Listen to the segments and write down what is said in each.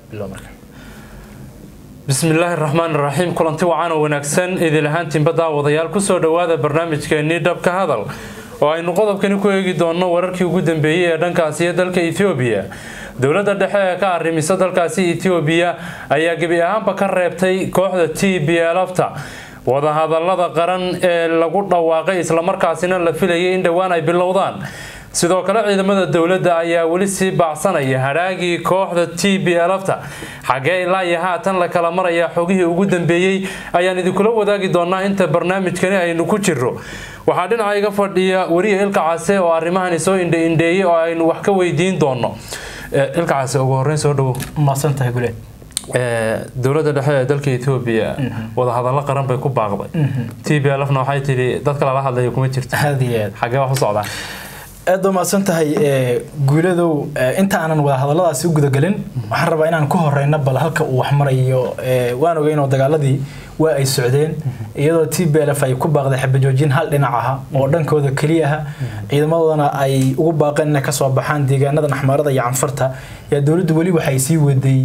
بسم الله الرحمن الرحيم كلنتي وعانا وناكسن إذا لهانتين بدا وضيال كسو دوادا برنامج كيني دبك هذا وأينو قضب كنو كويجي دونا وركي وجودن بيه دان كاسية دلك إثيوبيا دولة الدحية كارمي صدر كاسي إثيوبيا أي أبي أهم بكر ربتي كوحدة TPLF wadahadal qaran ee lagu dhawaaqay isla markaasina la filayay in dhawaan ay bilowdaan sidoo kale ciidamada dawladda ayaa wali si baacsanaya haraagii kooxda TPLF xagee ilaa iyo haatan la kala maraya xogihii ugu dambeeyay ayaan idinkula wadaagi doonaa inta barnaamijkani aynu ku jirro waxa dhinacayga fadhiya wariye ilka case oo arrimahan soo indheeyay oo aynu wax ka weydiin doono ilka case ugu horreyn soo dhawo ma santahay gule dawladda dhexe dalka Ethiopia wadahadal qaran bay ku baaqday TPLF na waxay tiri dadka la hadlayo kuma jirto hadiyeed xagee wax u socdaan aad ma santahay guuladow inta aanan wadahadaladaasi u gudagalin waxaan rabaa inaan ku horeyno bal halka uu wax marayo waan ogeyn oo dagaaladii waa ay socdeen iyadoo TPLF ay ku baaqday xabajoojin hal dhinac ah oo dhankooda kaliya ah ciidamadana ay ugu baaqeen inay ka soo baxaan deegaanada Axmaarada iyo Canfarta ya dawladdu wali waxay sii waday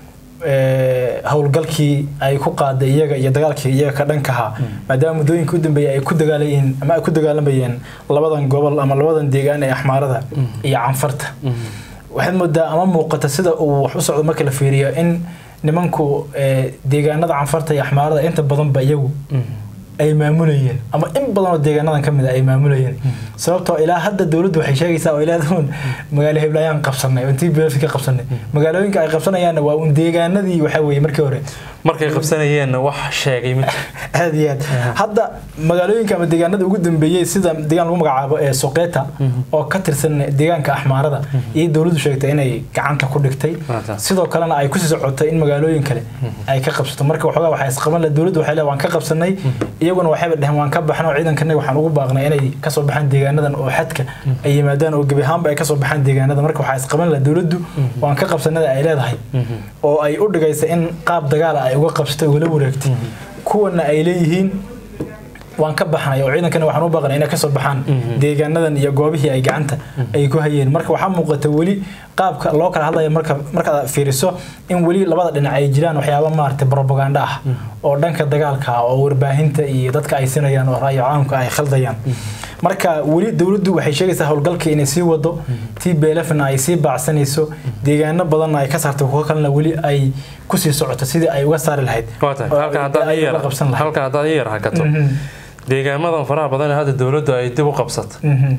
hawlgalkii ay ku qaaday iyaga iyo dagaalkii iyaga ka dhankaha maadaama mudooyinka u dambeeyay ay ku dagaalayeen ama ay ku dagaalamayeen labadan gobol ama labadan deegaan ee Axmaarada iyo Canfarta waxaad moodaa ama muuqata sida uu wax u socdo marka la fiiriyo in nimanku deegaanada Canfarta iyo Axmaarada inta badan ba iyagu ay maamulayeen ama in badan oo deegaanadan kamid ay maamulayeen sababtoo ilaa hadda dawladdu waxay sheegaysaa oo ilaadoon magaalo heblayaan qabsanay intii beelsi ka qabsanay magaalooyinka ay qabsanayaan waa un deegaanadii waxa weeye markii hore markay qabsanayeen wax sheegay mid aadiyad hadda magaalooyinka ama deegaanada ugu dambeeyay sida deegaan lagu magacaabo ee Soqeeta oo ka tirsan deegaanka Axmaarada iyo dawladdu sheegtay inay gacanta ku dhigtay sidoo kalena ay ku sii socotay in magaalooyin kale ay ka qabsato marka waxa isqaban la dawladdu waxay leeyahay waan ka qabsanay iyaguna waxay dhahan waan ka baxno ciidankana waxaan ugu baaqnay inay ka soo baxaan deegaanadan oo xadka ay yimaadaan oo gabihaanba ay ka soo baxaan deegaanada marka waxa isqaban la dawladdu waan ka qabsanada ay leedahay oo ay u dhigaysa in qaab dagaal ay uga qabsatay wala wareegtay kuwana ay leeyihiin waan ka baxnay oo ciidankana waxaan u baaqnay inay ka soo baxaan deegaanadan iyo goobihii ay gacanta ay ku hayeen marka waxa muuqata wali qaabka loo kala hadlayo marka fiiriso in wali labada dhinac ay jiraan waxyaabo maartay propaganda ah oo dhanka dagaalka oo warbaahinta iyo dadka ay sinayaan oo raayo caamka ay khaldayaan marka wali dawladdu waxay sheegaysaa hawlgalka inay sii wado TPLF-na ay sii baacsanayso deegaano badan ay ka saartay kuwa kalena wali ay ku sii socoto sidii ay uga saari lahayd halka hadda yar hakato deegaamadan faraha badan ee hadda dawladdu ay dib u qabsato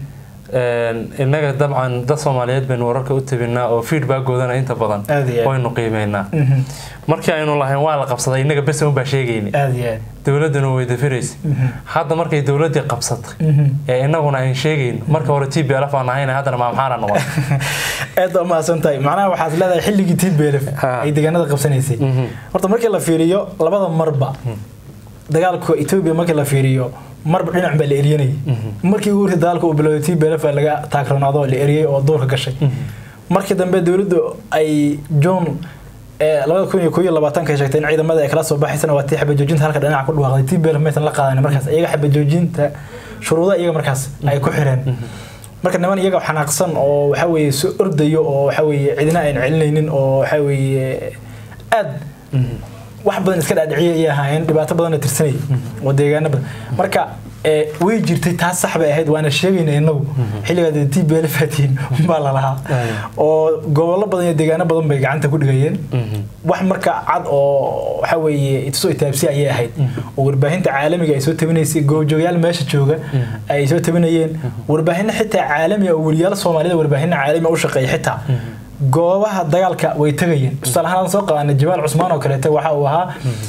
inaga dabcan dad Soomaaliyeed baan wararka u tabinaa oo feedback-goodana inta badan waynu qiimeynaa markii aynu lahayn waa la qabsaday inaga bas uma sheegayni dawladuna way dafiraysay hadda markay dawladdu qabsatay ee inaguna ay sheegeen marka hore TPLF aan ahayn hadana ma maxaan noqon aad ma santahay macnaha waxaad leedahay xilligii TPLF ay deegaanada qabsanaysay horta markii la fiiriyo labada marba dagaalka Ethiopia markii la fiiriyo marba dhinac baa la eriyay markii uu dagaalku bilowday TPLF laga taagranaado la eriyay oo doorka gashay markii dambe dawladdu ay John 2021 ka sheegtay in ciidamada ay kala soo baxaysan waa tii xabajoojinta halka dhinaca ku dhawaaqday TPLF meeshan la qaadanay markaas iyaga xabajoojinta shuruudaha iyaga markaas ay ku xireen marka niman iyaga xanaaqsan oo waxa weeye soo ordayo oo waxa weeye cidina aan celinaynin oo waxa weeye aad wax badan iska dhaadhiciyay ahaayeen dhibaato badan tirsanay oo deegaano badan marka way jirtay taas sax bay ahayd waana sheegaynaa inagu xilliga TPLF fatiin baa la lahaa oo gobollo badan iyo deegaano badan bay gacanta ku dhigayeen wax marka cad oo waxa weeye soo itaabsi ay ahayd oo warbaahinta caalamiga ay soo tabinaysay goobjoogayaal meesha jooga ay soo tabinayeen warbaahinta xitaa caalamiga oo waliyaal Soomaalida warbaahinta caalamiga u shaqeeyay xitaa goobaha dagaalka way tagayeen tusaalahaan soo qaadana Jawaal Cusmaan oo kaleeto waxa uu ahaa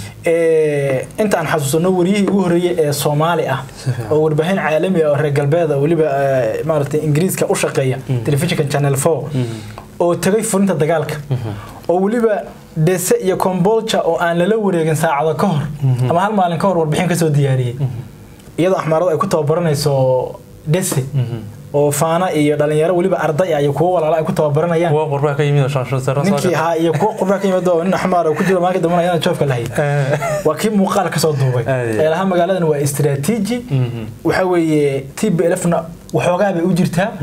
inta aan xasuusano wariyihii ugu horeeyay ee Somali ah oo warbaahin caalami ah oo reer galbeed waliba maartay Ingiriiska u shaqeeya telefishinka Channel 4 oo tagay furinta dagaalka oo waliba Dese iyo Kombolcha oo aan la wareegin saacado ka hor ama hal maalin ka hor warbixin ka soo diyaariyay iyadoo Axmaarada ay ku tababaranayso Dese oo faana iyo dhalinyaro waliba arday ay kuwa walaalo ay ku tababaranayaan kuwa qurba ka yimid shaashada sare ninkii ha iyo kuwa qurba ka yimid oo in Axmaar ku jiro maaka damanayaan joofka lahayd waa kii muuqaal ka soo duubay ilaha magaaladan waa istiraatiiji waxa weeye TPLF-na waxoogaa bay u jirtaa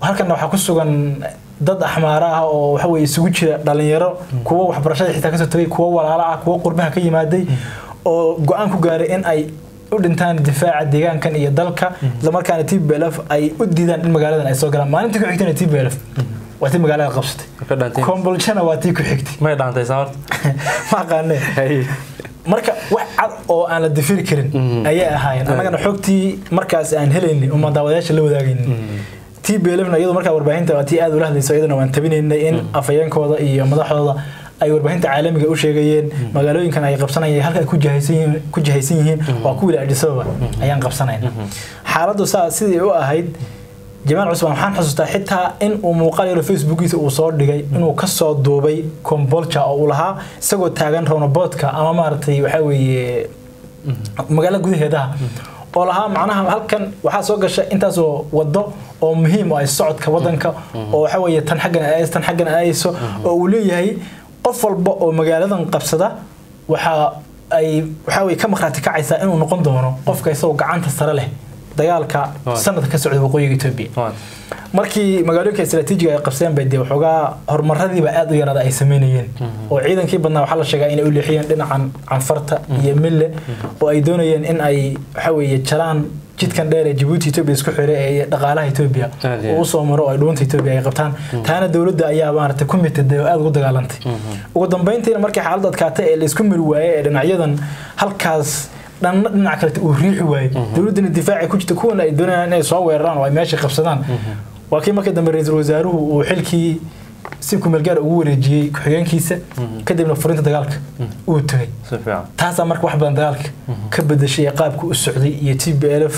halkan waxa ku sugan dad axmaara ah oo waxa way isugu jira dhalinyaro kuwa waxbarashada xitaa ka soo tagay kuwa walaalo ah kuwa qurbaha ka yimaaday oo go'aan ku gaaray in ay u dhintaan difaaca deegaankan iyo dalka isla markaana TPLF ay u diidaan in magaaladan ay soo galaan maalintii ku xigtay TPLF waati magaalada qabsatay kombolshana waati ku xigtay ma dhaantay saar ma qaanay marka wax cad oo aan la difiri karin ayay ahaayeen anagana xogtii markaas aan helaynay oo daawadayaasha la wadaagaynay TPLFna iyadoo markaa warbaahinta waati aad u lahaydayso iyadana waan tabinaynay in afayeenkooda iyo madaxdooda ay warbaahinta caalamiga u sheegayeen magaalooyinkan ay qabsanayeen halka ay ku jahaysan yihiin waa ku wilaadisaba ayaan qabsanaynaa xaaladdu sidii u ahayd Jamaan Cusman waxaan xasuustaa xitaa in uu muuqaal yar Facebookiisa uu soo dhigay inuu ka soo duubay Kombolcha oo uu lahaa isagoo taagan roundabout-ka ama maartay waxa weeye magaalada gudaheeda oo lahaa macnaha halkan waxa soo gashay intaas oo wado oo muhiim ah socodka wadanka oo waxa weeye tan xaggan ayso oo uu leeyahay qof walba oo magaaladan qabsada waxa way ka maqraati kacaysaa inuu noqon doono qofka isagoo gacanta sare leh dagaalka sanadka ka socda waqooyiga Itoobiya markii magaalooyinka istiraatiijiga ay qabsadeen bay waxoogaa horumaradiiba aad u yarada ay sameeyeen oo ciidankii badnaa waxa la sheegay inay u leexiyeen dhinacan canfarta iyo mille oo ay doonayeen in ay waxa weeye jalaan jidkan dheer ee Djibouti Itoobiya isku xiray ee dhaqaalaha Itoobiya oo soo maro ay dhuunta Itoobiya ay qabtaan taana dawladda ayaa maartay committed oo aad ugu dagaalantay ugu dambeyntii markii xaaladda adkaatay ee la isku miri waayay ee dhinacyadan halkaas dhinac kale uu riixi waayay dawladda difaaci ku jirta kuwana ay doonayaan inay soo weeraraan oo ay meesha qabsadaan waa kii markii dambe ra'iisul wasaaruhu uu xilkii si ku meelgaar ugu wareejiyay ku-xigeenkiisa kadibna furinta dagaalka uu tagay taas marka wax badan dagaalka ka bedeshay qaabka u socday iyo TPLF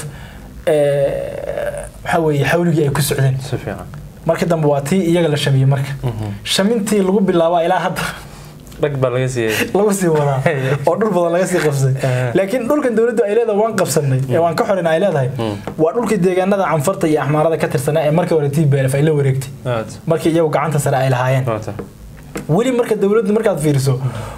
waxa weeye xawligii ay ku socdeen markii dambe waa tii iyaga la shamiyay marka shamintii lagu bilaabo ilaa hadda ragba laga sii wadaa oo dhul badan laga sii qabsay laakiin dhulkan dawladdu ay leedahay waan qabsanay ee waan ka xorinay ay leedahay waa dhulkii deegaanada canfarta iyo axmaarada ka tirsanaa ee markii hore TPLF ay la wareegtay markii iyagu gacanta sare ay lahaayeen wali marka dawladdu markaad fiiriso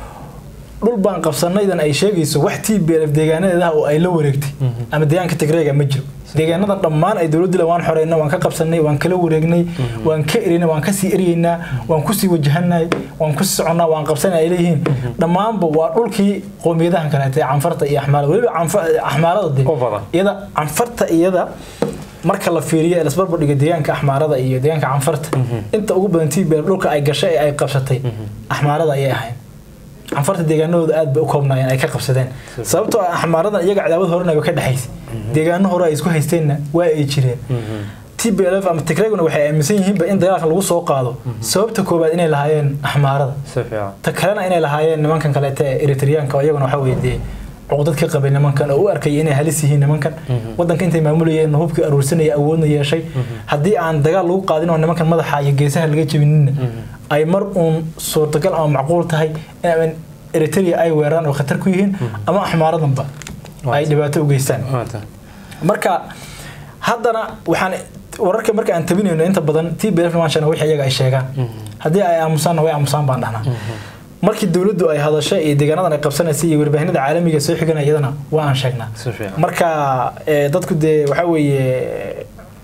dhul baan qabsanaydan ay sheegayso wax TPLF deegaanadeeda oo ay la wareegtay ama deegaanka Tigreega ma jiro deegaanada dhammaan ay dawladdu waan xoreynaa waan ka qabsanay waan kala wareegnay waan ka erinay waan ka sii eriyeynaa waan ku sii wajahanay waan ku soconaa waan qabsanay ay leeyihiin dhamaanba waa dhulkii qoomiyadahan kale ee canfarta iyo axmaarada waliba axmaarada iyada canfarta iyada marka la fiiriyo la isbarbar dhigo deegaanka axmaarada iyo deegaanka canfarta inta ugu badan TPLF dhulka ay gashay ay qabsatay axmaarada ayay ahayn canfarta deegaanadooda aad bay u koobnaayeen ay ka qabsadeen sababtoo ah axmaaradan iyaga cadaawad horena ka dhaxaysay deegaano hore ay isku haysteenna waa ay jireen TPLF ama Tigreeguna waxay aaminsan yihiin in dagaalka lagu soo qaado sababta koobaad inay lahaayeen axmaarada ta kalena inay lahaayeen nimankan kale ee Eritreanka oo iyaguna waxa weeyday cuqdad ka qabay nimankan oo u arkay inay halis yihiin nimankan wadanka intay maamulayeen hubkii aruursanaya awoodna yeeshay haddii aan dagaal lagu qaadin oo nimankan madaxa iyo geesaha laga jabinin ay mar uun suurtagal ama macquul tahay in Eritrea ay weeraraan oo khatar ku yihiin ama axmaaradanba ay dhibaato u geystaan marka haddana waxaan wararka marka aan tabinayno inta badan TPLF maashana wixii iyaga ay sheegaan haddii ay aamusaan way aamusaan baan dhahnaa markii dawladdu ay hadashay ee deegaanadan ay qabsanaysay iyo warbaahinada caalamiga soo xiganayadana waa aan sheegnaa marka dadku waxa weeye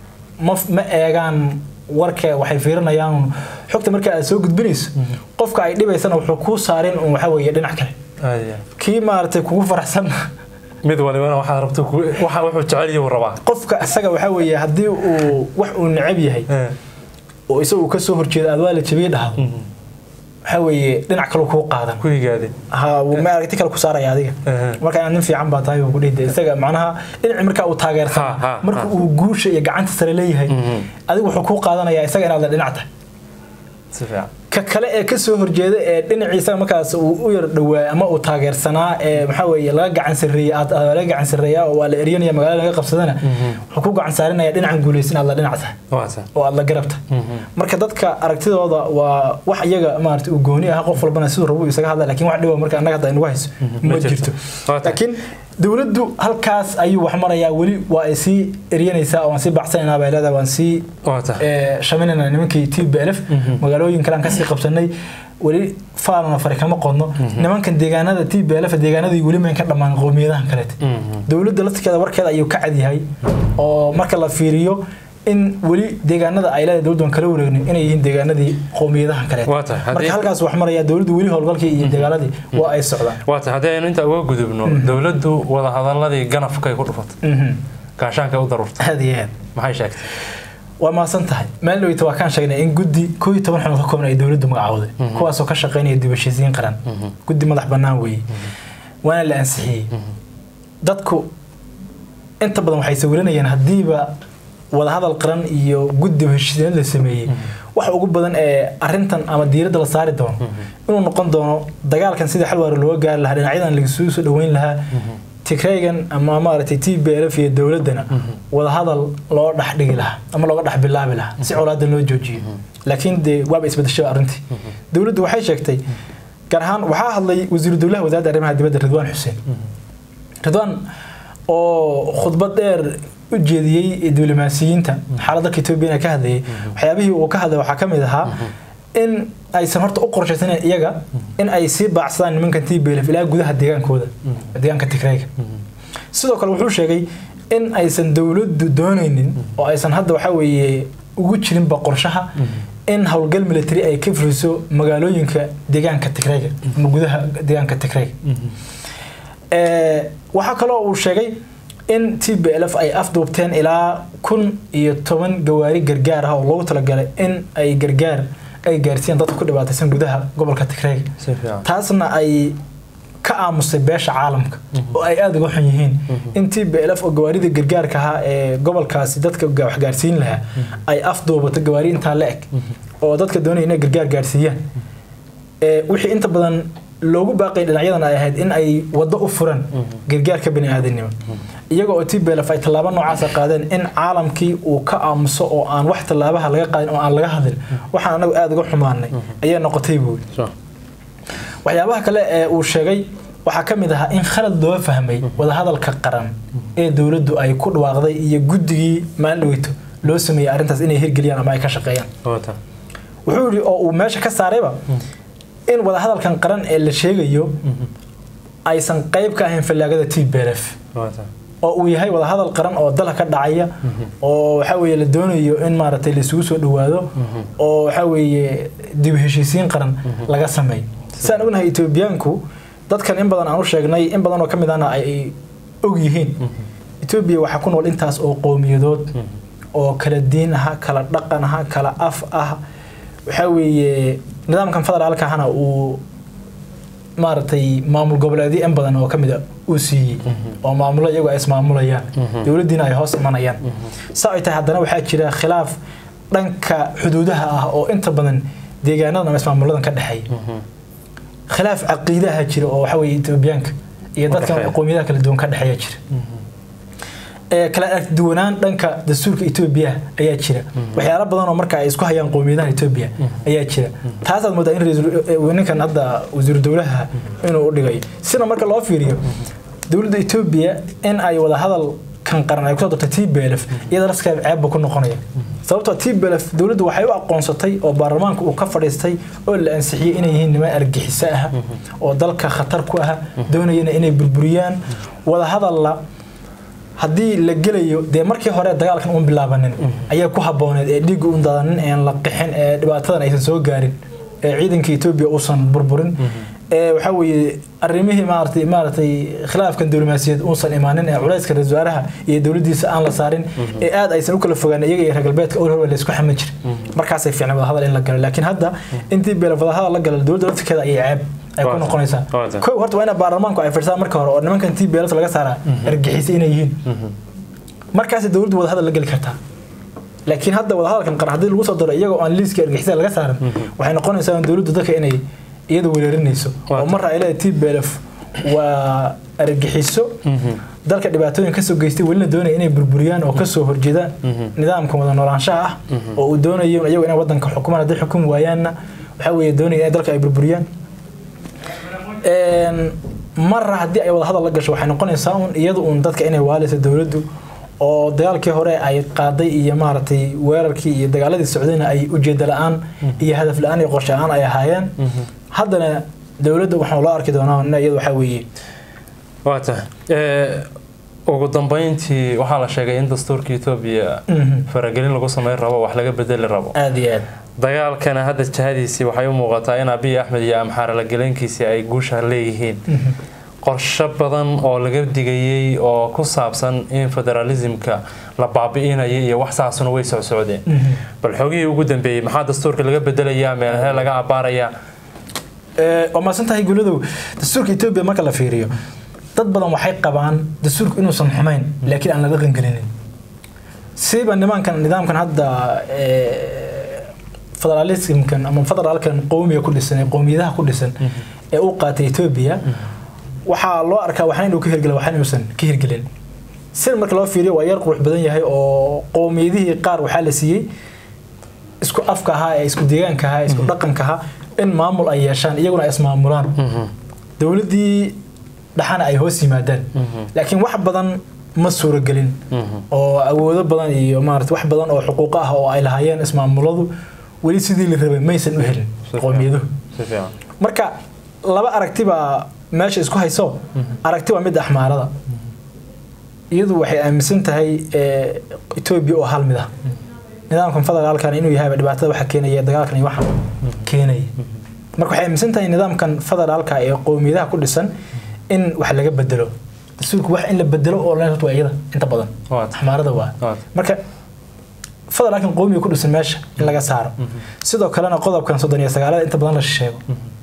ma eegaan warka waxay fiirinayaan xogta marka aad soo gudbinayso qofka ay dhibaysana wuxuu ku saareen waxa weeye dhinac kale kii maartay kugu faraxsan mid waliba waxa rabto waxa wuxuu jecel yahay rabaa qofka isaga waxa weeye hadii uu wax uu necab yahay oo isagu ka soo horjeeda aad waa la jabiyay dhahdo waxa weeye dhinac kale ku qaadan ku yigaade ma aragti kale ku saaraya adiga marka aan nin fiican baa tahay ugu dhigay isaga macnaha dhinac marka uu taageersan marka uu guusha iyo gacanta sare leeyahay adiga wuxuu ku qaadanaya isaga inaad dhinac tahay ka kale ee ka soo horjeeda ee dhinaciisa markaas uu u yar dhawaa ama uu taageersanaa ee waxa weeye laga gacan sareeyaa oo la eriyanaya magaalada laga qabsadana wuxuu ku gacan saarinaya dhinacan guuleysan aad la dhinacta oo aad la garabta marka dadka aragtidooda waa wax iyaga maartay u gooni ah qof walbana sidoo rabo isaga hadla laakiin wax dhibo marka annaga hadda inagu hayso ma jirto laakiin dawladdu halkaas ayuu wax marayaa wali waa ay si eriyanaysaa oo si baxsanayna beelada waan si shaminayna nimankii TPLF magaalooyin kale ka sii qabsanay wali faarna farikama qodno nimankan deegaanada TPLF deegaanadii wali ma ka dhamaan qoomiyadahan kale dawladda lafteeda warkeeda ayuu ka cad yahay oo marka la fiiriyo in weli deegaanada ay leedahay dawladdu kala wareegnin inay yihiin deegaanadii qowmiyadaha kale marka halkaas wax maraya dawladdu weli howlgalkii iyo deegaanadii waa ay socdaan waata hadaynu inta uga gudubno dawladdu wada hadaladii ganafka ay ku dhufatay gaashaanka u daruurtay hadiyeen maxay sheegtay waa ma san tahay meel dhaweyta waa kan sheegnay in guddi 11 xubnood ka kooban ay dawladdu magacawday kuwaas oo ka shaqeynaya dib u heshiisiin qaran guddi madax bannaan weey waana la ansixiyay dadku inta badan waxay sawiranayaan hadiiba wada hadal qaran iyo guddi heshiisiin la sameeyay wax ugu badan ee arintan ama diiradda la saari doono inuu noqon doono dagaalkan sida xal waar loo gaar lahaa dhinacyadan laga soo dhaweyn lahaa tigraygan ama maaragtay TPLF iyo dawladana wada hadal loo dhaxdhigi lahaa ama looga dhax bilaabi lahaa si colaadda loo joojiyo laakiin waaba isbedeshay arintii dawladdu waxay sheegtay gaar ahaan waxa hadlay wasiir dawladda wasaaradda arrimaha dibadda Ridwaan Xuseen Ridwaan oo khudbad dheer u jeediyay diblomaasiyiinta xaaladda Itoobiya ka hadlayay waxyaabihii uu ka hadlay waxa kamid ahaa in aysan horta u qorshaysaneen iyaga in ay si baacsadaan nimanka TPLF ilaa gudaha deegaankooda deegaanka Tigrayga sidoo kale wuxuu sheegay in aysan dawladdu doonaynin oo aysan hadda waxa weeye ugu jirin ba qorshaha in howlgal military ay ka fuliso magaalooyinka deegaanka Tigrayga ama gudaha deegaanka Tigrayga waxa kale oo uu sheegay in TPLF ay afduubteen ilaa 10 gawaari gargaar ah oo loogu talagalay in ay gargaar ay gaarsiin dadka ku dhibaataysan gudaha gobolka Tigrayga taasna ay ka aamusay beesha caalamka oo ay aad uga xun yihiin in TPLF oo gawaarida gargaarka ah ee gobolkaasi dadka wax gaarsiin lahaa ay afduubato gawaari inta la eg oo dadka doonayeen inay gargaar gaarsiiyaan wixii inta badan loogu baaqay dhinacyadan ay ahayd in ay wado u furan gargaarka bini'aadanimo iyaga oo TPLF ay talaabo noocaas qaadeen in caalamkii uu ka aamuso oo aan wax talaabaha laga qaadin oo aan laga hadlin waxaan anagu aad uga xumaanay ayaa noqotay buul waxyaabaha kale ee uu sheegay waxa kamid ah in khalad loo fahmay wada hadalka qaran ee dawladdu ay ku dhawaaqday iyo guddigii maaldhaweyto loo sameeyay arintaas inay hirgeliyaan ama ay ka shaqeeyaan wuxuu yiri oo uu meesha ka saarayba in wada hadalkan qaran ee la sheegayo aysan qayb ka ahayn falaagada TPLF oo uu yahay wada hadal qaran oo dalka ka dhacaya oo waxa weeye la doonayo in maaragtay la isugu soo dhawaado oo waxa weeye dib heshiisiin qaran laga sameeyo saan ognahay Etoobiyaanku dadkan in badan aan u sheegnay in badan oo kamid ah ay og yihiin Ethiopia waxa ku nool intaas oo qowmiyadood oo kala diin ah kala dhaqan ah kala af ah waxa weeye nidaamkan federaalka ahna uu maartay maamul goboleedyo in badan oo kamid ah uu siiyay oo maamulo iyagu ay ismaamulayaan dawladdiina ay hoos imanayaan saacita haddana waxa jira khilaaf dhanka xuduudaha ah oo inta badan deegaanada ama ismaamuladan ka dhaxay khilaaf caqiidaha jira oo waxa weeye Etoobiyaanka iyo dadka qowmiyadaha kala duwan ka dhaxaya jira kala duwanaan dhanka dastuurka Ethiopia ayaa jira waxyaalo badan oo marka ay isku hayaan qowmiyadaha Ethiopia ayaa jira taas aad moodaa in ninkan hadda wasiir dawladda inuu u dhigay sida marka loo fiiriyo dawladda Ethiopia in ay wada hadal kan qaran ay ku soo dartay TPLF iyada raska ceeb ku noqonaya sababtoo TPLF dawladdu waxay u aqoonsatay oo baarlamaanka uu ka fadhiistay oo la ansixiyay inay yihiin niman argixisa ah oo dalka khatar ku ah doonayeen inay burburiyaan wada hadal la haddii la gelayo dee markii hore dagaalkan uun bilaabanin ayaa ku habooneed ee dhiig uun dadanin ee la qixin ee dhibaatadan aysan soo gaarin ee ciidanka Ethiopia uusan burburin ee waxa weeye arrimihii maartay khilaafkan diblomaasiyad uusan imaanin ee culayska wasaaraha iyo dawladdiisa aan la saarin ee aad aysan u kala fogaan iyaga iyo galbeedka oo hore la isku xaman jiray markaas ay fiicnaa wada hadal in la galo laakiin hadda intii beelaf wada hadal la galo dawladda lafteeda ay ceeb ay ku noqonaysaa koow horta waa in baarlamaanku ay fiirsadaan marka hore oo nimankan TPLF laga saaraa argixis inay yihiin markaas dawladdu wada hadal la gali kartaa laakiin hadda wada hadalkan qaran hadii lagu soo daro iyaga oo aan liiska argixisada laga saaran waxay noqonaysaa in dawladdu dadka inay iyada weerarinayso oo mar ay leedahay TPLF waa argaxiso dalka dhibaatooyin ka soo geystay walina doonay inay burburiyaan oo ka soo horjeedaan nidaamka wada noolaanshaha ah oo uu doonayo iyagu inay wadanka xukumaan hadii xukum waayaanna waxa weeye doonay inay dalka ay burburiyaan marra hadii ay wada hadal la gasho waxay noqonaysaa in iyadu dadka inay waalayso dawladdu oo dagaalkii hore ay qaaday iyo maartay weerarkii iyo dagaaladii socdayna ay ujeedada la'aan iyo hadaf la'aan iyo qorshe aan ay ahaayeen haddana dawladdu waxa loo arki doonaa in iyadu waxa weeye waata ugu dambeyntii waxaa la sheegay in dastuurka Itoobiya faragelin lagu sameeyo rabo wax laga bedeli rabo aad iyo aad dagaalkana hadda jahadiisi waxay u muuqataa in Abiy Ahmed iyo Amxaara la galeenkiisa ay guusha leeyihiin qorshe badan oo laga digayay oo ku saabsan in federalismka la baabi'inayo iyo wax saasuna way socdeen bal xoogii ugu dambeeyay maxaa dastuurka laga bedelayaa meelaha laga abaaraya وما سنتهي يقولوا دستور إثيوبيا ما كلا فيريو تطبعا وحي قبعا دستور إنه صنحمين لكن أنا لغن قلنين سيب النظام كان هذا فدراليزم كان أما فدرال كان قومي كل سنة قومي ذا كل سنة أوقات إثيوبيا وحا الله أركا وحين وكهر قل وحين يسن كهر قلين سير ما كلا فيريو ويرقوا بدنيا هاي أو قومي ذي قار وحالسي اسكو أفكها اسكو ديانكها اسكو رقمكها in maamul ay yeeshaan iyaguna ay ismaamulaan dawladii dhaxana ay hoos yimaadaan laakiin wax badan ma suuragelin oo awoodo badan iyo maartay wax badan oo xuquuq ah oo ay lahaayeen ismaamuladu wali sidii la rabay maysan u helin qoomiyadu marka laba aragtiba meesha isku hayso aragtiba mid axmaarada iyadu waxay aaminsan tahay Itoobiya oo hal mid ah nidaamkan federaalkan inuu yahay dhibaatada waxa keenaya dagaalkan iyo waxa keenay marka waxay aaminsan tahay nidaamkan federaalka ee qoomiyadaha ku dhisan in wax laga bedelo dastuurku wax in la bedelo oo la rabto iyada inta badan xamaarada waa marka federaalkan qoomiga ku dhisan meesha in laga saaro sidoo kalena qodobkan 39 inta badan la sheego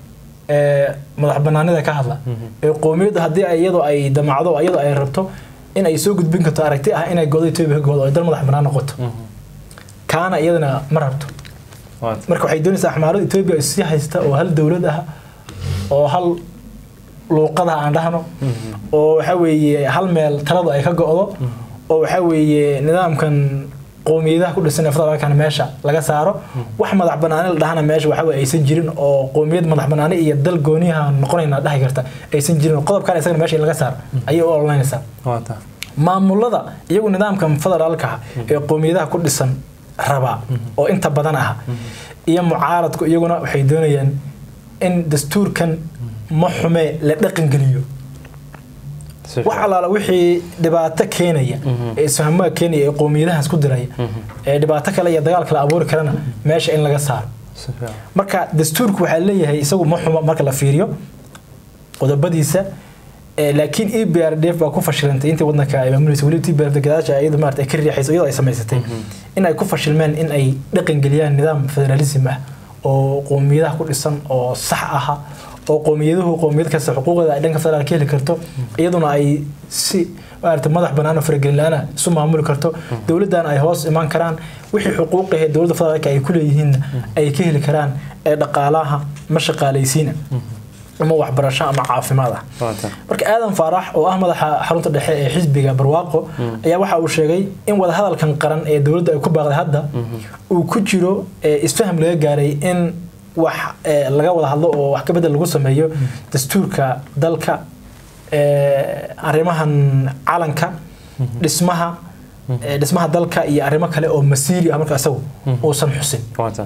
madax banaanida ka hadla ee qoomiyada hadii ay iyadu ay damacdo iyadu ay rabto in ay soo gudbin karto aragti ah in ay go'do Itoobiya goodo ay dal madax banaan noqoto kaana iyadana ma rabto marka waxay doonaysaa axmaarada Itoobiya ay sii haysta oo hal dawlad ah oo hal luuqada aan dhahno oo waxa weeye hal meel talada ay ka go'do oo waxa weeye nidaamkan qoomiyadaha ku dhisan federaalkan meesha laga saaro wax madax banaan la dhahana meesha waxa weeye aysan jirin oo qoomiyad madax banaan iyo dal gooniyaha noqonayna dhahay karta aysan jirin qodobkan isaga meesha laga saaro ayay u oranaysaa maamulada iyagu nidaamkan federaalka ee qoomiyadaha ku dhisan raba oo inta badan ah iyo mucaaradku iyaguna waxay doonayaan in dastuurkan ma xume la dhaqan galiyo wax alaala wixii dhibaato keenaya ee isfahmo keenaya ee qoomiyadaha isku diray ee dhibaato kale iyo dagaal kale abuur karana meesha in laga saaro marka dastuurku waxa leeyahay isagu ma xumo marka la fiiriyo qodobadiisa laakiin EBRDF baa ku fashilantay intii waddanka ay maamulayso wali TPLF gadaasha ayadu maartay ka riixayso iyadoo ay samaysatay in ay ku fashilmeen in ay dhaqan galiyaan nidaam federalism ah oo qoomiyadaha ku dhisan oo sax ah oo qoomiyad kasta xuquuqda ay dhanka federaalka heli karto iyaduna ay si maartay madax banaan oo faragelinaana isu maamuli karto dawladdan ay hoos iman karaan wixii xuquuq ah dawladda federaalka ay ku leeyihiin ay ka heli karaan ee dhaqaalaha ma shaqaalaysiina ama waxbarasho ama caafimaad ah marka aadan faarax oo ah madaxa xarunta dhexe ee xisbiga barwaaqo ayaa waxa uu sheegay in wada hadalkan qaran ee dawladda ay ku baaqday hadda uu ku jiro isfaham laga gaaray in wax laga wada hadlo oo wax ka bedel lagu sameeyo dastuurka dalka arrimahan calanka dhismaha dalka iyo arrimo kale oo masiiri ah marka asagu oo san xusin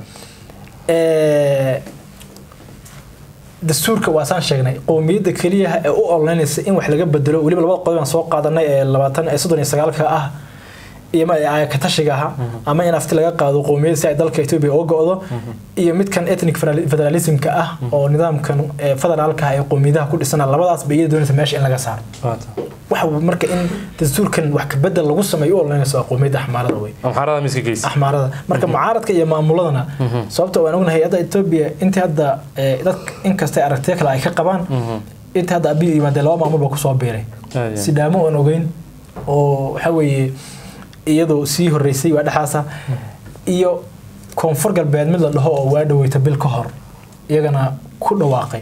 dastuurka waasan sheegnay qoomiyada kaliya ee u oolaynaysa in wax laga bedelo waliba labada qodob aan soo qaadanay ee 39 ka ah iyo ma ay ka tashiga ama in afti laga qaado qoomiyada si ay dalka Itoobiya oo go'do iyo midkan ethnic federalism ka ah oo nidaamkan federaalka ee qoomiyadaha ku dhisan labadaas bay doonaysa meesha in laga saaro waxa marka in dastuurkan wax ka bedel lagu sameeyo oo laynayso qoomiyada axmaarada way axmaarada miska geys axmaarada marka mucaaradka iyo maamuladana sababtoo aan ognahay hadda Itoobiya inta hadda dad in kasta aragtiyo kale ay ka qabaan inta hadda Abiy Ahmed laba maamul ku soo beeray sidaamo aan ogeyn oo waxa weeye iyadoo sii horeysay waa dhaxaasa iyo koonfur galbeed mid la dhaho oo waa dhaweeyta bil ka hor iyagana ku dhawaaqay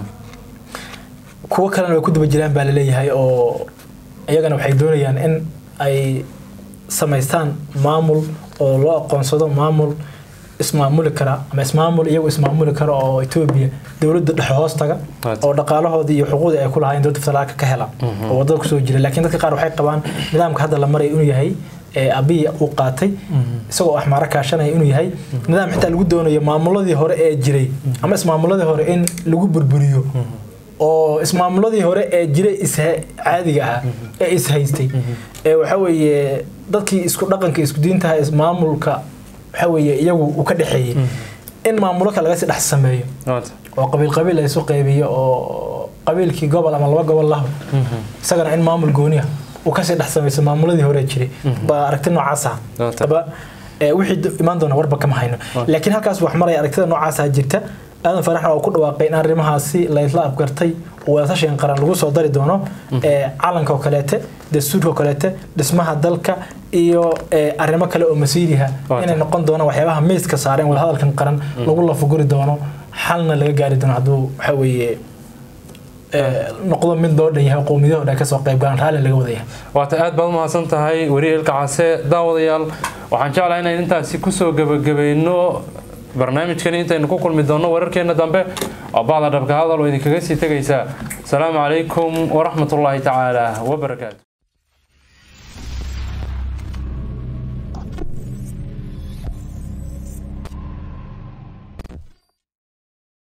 kuwa kalena way ku daba jiraan baa la leeyahay oo iyagana waxay doonayaan in ay samaystaan maamul oo loo aqoonsado maamul ismaamuli kara ama ismaamul iyagu ismaamuli kara oo Itoobiya dawladda dhexe hoostaga oo dhaqaalahooda iyo xuquuqda ay ku lahaayeen dawladda federaalka ka hela oo wadada ku soo jira laakiin dadka qaar waxay qabaan nidaamka hadda la maray inuu yahay Abiy uu qaatay isagoo axmaara kaashanay inuu yahay nidaam xitaa lagu doonayo maamuladii hore ee jiray ama ismaamuladii hore in lagu burburiyo oo ismaamuladii hore ee jiray caadiga ah ee is haystay waxa weeye dadkii isku dhaqanka isku diinta ismaamulka waxa weeye iyagu u ka dhaxeeyay in maamulo kale laga dhex sameeyo oo qabiil ay soo qeybiyo oo qabiilkii gobol ama laba gobol lahaw isagana in maamul gooni ah uu ka dhex sameeyo maamuladii hore jiray ba aragti noocaas ah taba wixii imaan doona warba kama hayno laakiin halkaas wax maray aragtida noocaas ah jirta aadan faraxna oo ku dhawaaqay in arrimahaasi la isla afgartay oo aasashan qaran lagu soo dari doono calanka oo kaleete dastuurka oo kaleete dhismaha dalka iyo arrimo kale oo masiiriha inay noqon doonaan waxyaabaha miiska saareen wada hadalkan qaran lagu la fuguri doono xalna laga gaari doono haduu waxa weeye noqdo mid loo dhanyahay qowmiyadooda ka soo qayb galaan raali laga wadaya waata aad baad mahadsan tahay wariye 𝐿𝐾𝐻 daawadayaal waxaan jeclahay inaan intaasi ku soo gabagabayno barnaamijkan intaynu ku kulmi doono wararkeena dambe oo baada dhabka hadal oo idinkaga sii tagaysa salaamu calaykum wa rahmatullahi ta'ala wa barakaatuh